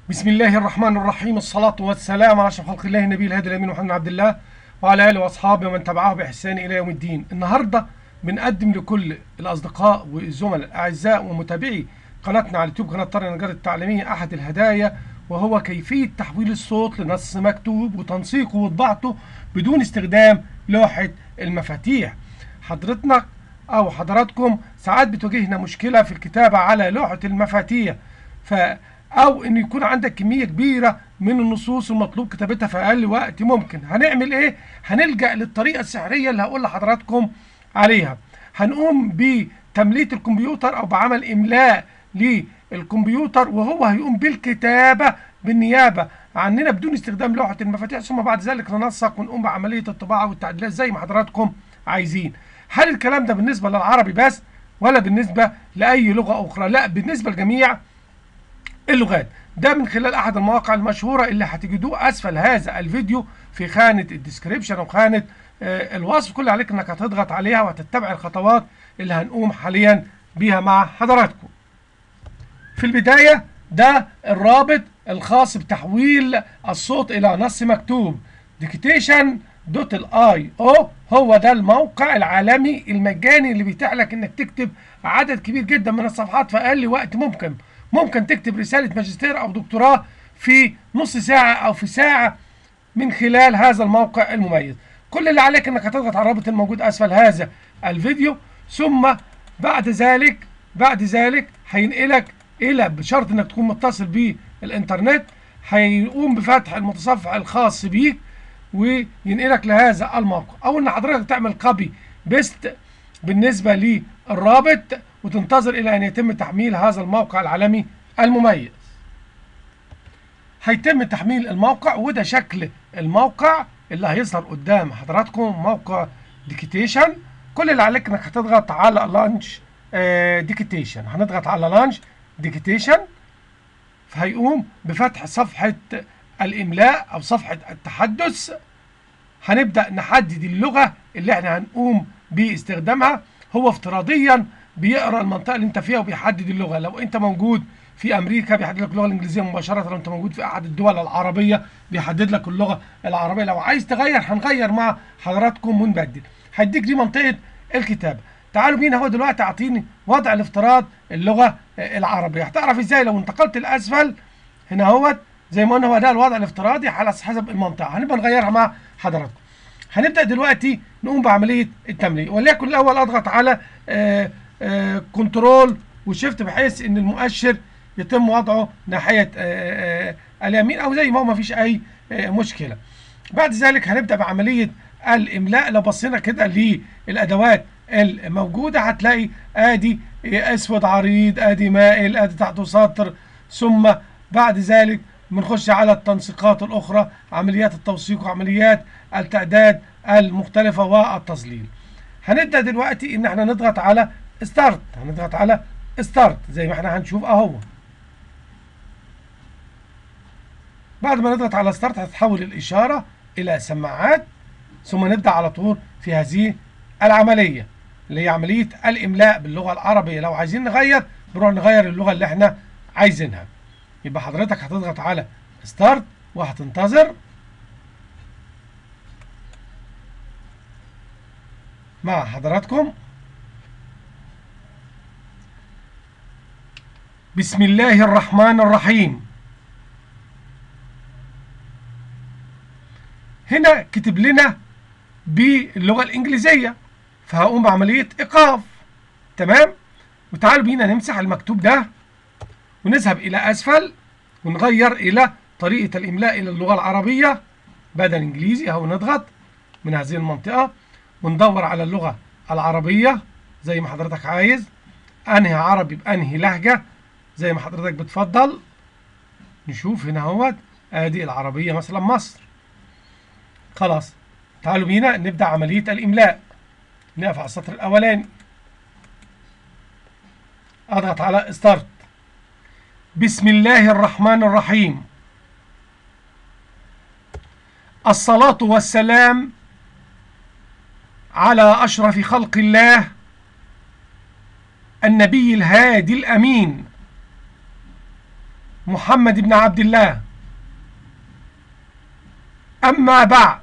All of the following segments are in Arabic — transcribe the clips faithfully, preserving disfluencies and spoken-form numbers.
بسم الله الرحمن الرحيم. الصلاة والسلام على أشرف خلق الله النبي الهادي الأمين محمد عبد الله وعلى آله وأصحابه ومن تبعه بإحسان إلى يوم الدين. النهاردة بنقدم لكل الأصدقاء والزملاء الأعزاء ومتابعي قناتنا على اليوتيوب قناة طارق النجار التعليمية أحد الهدايا، وهو كيفية تحويل الصوت لنص مكتوب وتنسيقه وطباعته بدون استخدام لوحة المفاتيح. حضرتنا أو حضراتكم ساعات بتواجهنا مشكلة في الكتابة على لوحة المفاتيح، ف او ان يكون عندك كميه كبيره من النصوص المطلوب كتابتها في اقل وقت ممكن. هنعمل ايه؟ هنلجا للطريقه السحريه اللي هقول لحضراتكم عليها. هنقوم بتمليه الكمبيوتر او بعمل املاء للكمبيوتر، وهو هيقوم بالكتابه بالنيابه عننا بدون استخدام لوحه المفاتيح، ثم بعد ذلك ننسق ونقوم بعمليه الطباعه والتعديلات زي ما حضراتكم عايزين. هل الكلام ده بالنسبه للعربي بس ولا بالنسبه لاي لغه اخرى؟ لا، بالنسبه لجميع اللغات. ده من خلال احد المواقع المشهوره اللي هتجدوه اسفل هذا الفيديو في خانه الديسكريبشن او خانه آه الوصف. كل عليك انك هتضغط عليها وهتتبع الخطوات اللي هنقوم حاليا بيها مع حضراتكم. في البدايه ده الرابط الخاص بتحويل الصوت الى نص مكتوب ديكتيشن دوت الاي او. هو ده الموقع العالمي المجاني اللي بيتيح لك انك تكتب عدد كبير جدا من الصفحات في اقل وقت ممكن. ممكن تكتب رسالة ماجستير أو دكتوراه في نص ساعة أو في ساعة من خلال هذا الموقع المميز. كل اللي عليك إنك هتضغط على الرابط الموجود أسفل هذا الفيديو، ثم بعد ذلك بعد ذلك هينقلك إلى، بشرط إنك تكون متصل بالإنترنت، هيقوم بفتح المتصفح الخاص بيك وينقلك لهذا الموقع. أو إن حضرتك تعمل كوبي بيست بالنسبة للرابط وتنتظر إلى أن يتم تحميل هذا الموقع العالمي المميز. هيتم تحميل الموقع، وده شكل الموقع اللي هيظهر قدام حضراتكم، موقع ديكتيشن. كل اللي عليك انك هتضغط على لانش ديكتيشن. هنضغط على لانش ديكتيشن، فهيقوم بفتح صفحة الإملاء أو صفحة التحدث. هنبدأ نحدد اللغة اللي احنا هنقوم باستخدامها. هو افتراضيا بيقرا المنطقه اللي انت فيها وبيحدد اللغه. لو انت موجود في امريكا بيحدد لك اللغه الانجليزيه مباشره، لو انت موجود في احد الدول العربيه بيحدد لك اللغه العربيه. لو عايز تغير هنغير مع حضراتكم ونبدل. هيديك دي منطقه الكتابه. تعالوا بينا هو دلوقتي اعطيني وضع الافتراض اللغه العربيه. هتعرف ازاي لو انتقلت لاسفل هنا اهوت زي ما قلنا هو ده الوضع الافتراضي على حسب المنطقه. هنبقى نغيرها مع حضراتكم. هنبدا دلوقتي نقوم بعمليه التمليه، وليكن الاول اضغط على آآ آآ كنترول وشيفت بحيث ان المؤشر يتم وضعه ناحيه آآ آآ اليمين او زي ما هو، ما فيش اي مشكله. بعد ذلك هنبدا بعمليه الاملاء. لو بصينا كده للادوات الموجوده هتلاقي ادي اسود عريض، ادي مائل، ادي تحته سطر، ثم بعد ذلك بنخش على التنسيقات الاخرى، عمليات التوثيق وعمليات التعداد المختلفه والتظليل. هنبدا دلوقتي ان احنا نضغط على ستارت. هنضغط على ستارت زي ما احنا هنشوف اهو. بعد ما نضغط على ستارت هتتحول الاشاره الى سماعات، ثم نبدا على طول في هذه العمليه اللي هي عمليه الاملاء باللغه العربيه. لو عايزين نغير بنروح نغير اللغه اللي احنا عايزينها. يبقى حضرتك هتضغط على ستارت وهتنتظر مع حضراتكم. بسم الله الرحمن الرحيم. هنا كتب لنا باللغة الإنجليزية، فهقوم بعملية إيقاف. تمام؟ وتعالوا بينا نمسح المكتوب ده ونذهب إلى أسفل ونغير إلى طريقة الإملاء إلى اللغة العربية بدل إنجليزي. أهو نضغط من هذه المنطقة وندور على اللغة العربية زي ما حضرتك عايز. أنهي عربي بأنهي لهجة زي ما حضرتك بتفضل. نشوف هنا اهوت ادي العربية مثلا مصر. خلاص، تعالوا بينا نبدأ عملية الإملاء. نقف على السطر الأولاني، أضغط على ستارت. بسم الله الرحمن الرحيم. الصلاة والسلام على أشرف خلق الله النبي الهادي الأمين محمد بن عبد الله. أما بعد،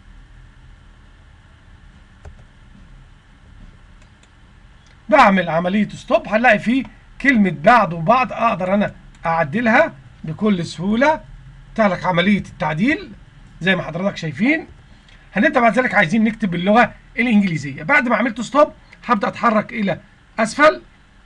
بعمل عملية ستوب، هنلاقي فيه كلمة بعد وبعد أقدر أنا أعدلها بكل سهولة. تعلق عملية التعديل زي ما حضرتك شايفين. هنبدأ بعد ذلك عايزين نكتب باللغة الإنجليزية. بعد ما عملت ستوب هبدأ أتحرك إلى أسفل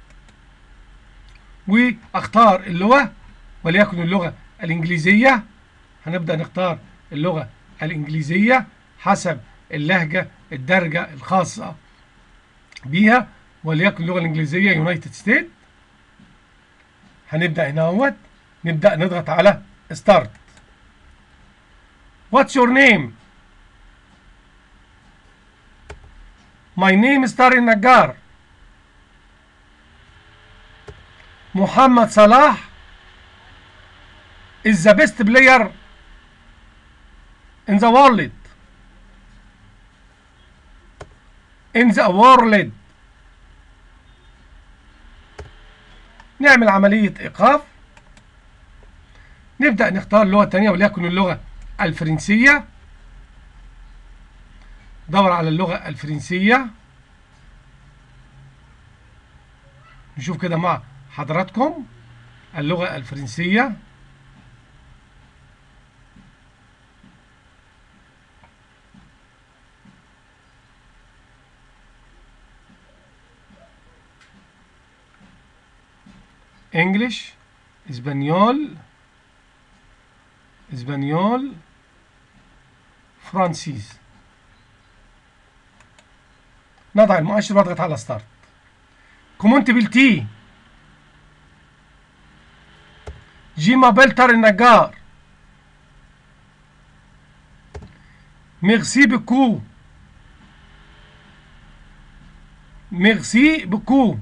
وأختار اللغة، وليكن اللغة الإنجليزية. هنبدأ نختار اللغة الإنجليزية حسب اللهجة الدارجة الخاصة بيها، وليكن اللغة الإنجليزية يونايتد ستيت. هنبدأ هنا اهوت، نبدأ نضغط على ستارت. What's your name? My name is طارق النجار. محمد صلاح is the best player in the world. in the world. نعمل عملية إيقاف. نبدأ نختار لغة تانية وليكن اللغة الفرنسية. دور على اللغة الفرنسية. نشوف كده مع حضراتكم اللغة الفرنسية. انجليش، اسبانيول، اسبانيول، فرانسيز. نضع المؤشر واضغط على ستارت. كومونت بالتي. جي مابيل طارق النجار. ميرسي بكو. ميرسي بكو.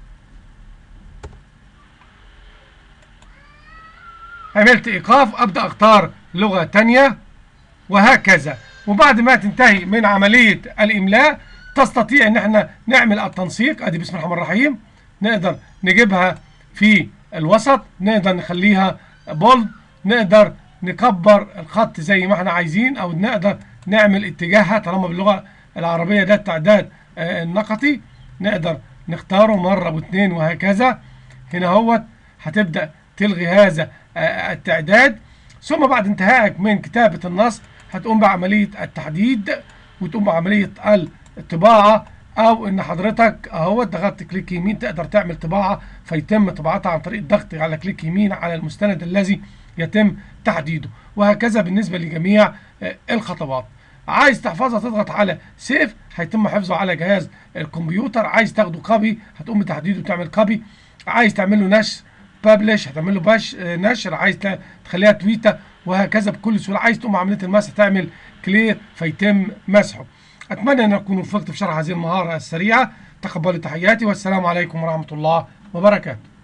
عملت ايقاف، ابدا اختار لغه تانية وهكذا. وبعد ما تنتهي من عمليه الاملاء تستطيع ان احنا نعمل التنسيق. ادي بسم الله الرحمن الرحيم. نقدر نجيبها في الوسط، نقدر نخليها بولد، نقدر نكبر الخط زي ما احنا عايزين، او نقدر نعمل اتجاهها طالما باللغه العربيه ده التعداد آه النقطي. نقدر نختاره مره واثنين وهكذا. هنا اهوت هتبدا تلغي هذا آه التعداد، ثم بعد انتهائك من كتابه النص هتقوم بعمليه التحديد وتقوم بعمليه الطباعه، او ان حضرتك اهو ضغطت كليك يمين تقدر تعمل طباعه فيتم طباعتها عن طريق الضغط على كليك يمين على المستند الذي يتم تحديده، وهكذا بالنسبه لجميع الخطوات. عايز تحفظها تضغط على سيف هيتم حفظه على جهاز الكمبيوتر. عايز تاخده كوبي هتقوم بتحديده وتعمل كوبي. عايز تعمل له نشر بابلش هتعمل له باش نشر. عايز تخليها تويته وهكذا بكل سهوله. عايز تقوم عمليه المسح تعمل كلير فيتم مسحه. أتمنى أن أكون وفقت في شرح هذه المهارة السريعة. تقبلوا تحياتي والسلام عليكم ورحمة الله وبركاته.